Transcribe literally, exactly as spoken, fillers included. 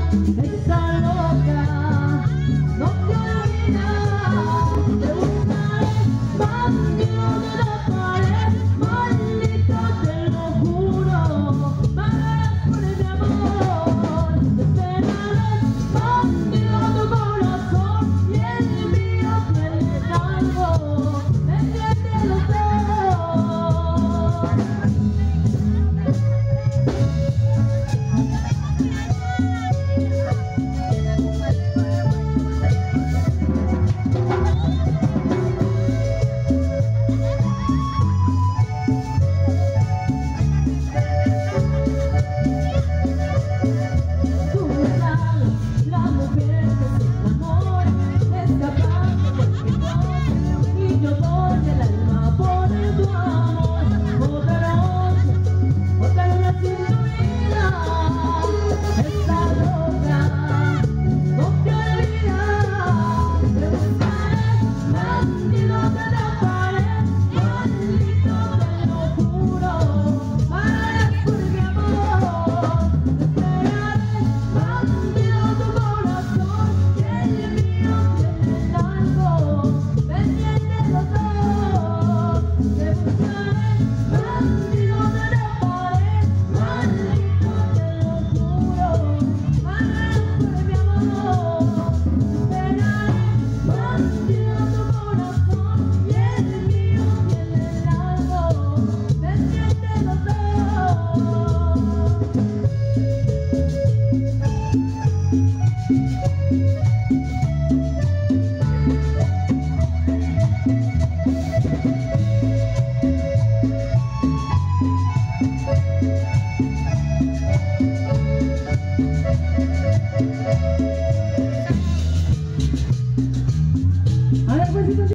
esa loca no te olvida. Te buscaré, bandido de la pared, maldito te lo juro, pagarás por mi amor. Te esperaré, bandido tu corazón, y el mío duele tanto, pendiente los dos. A ver, pues,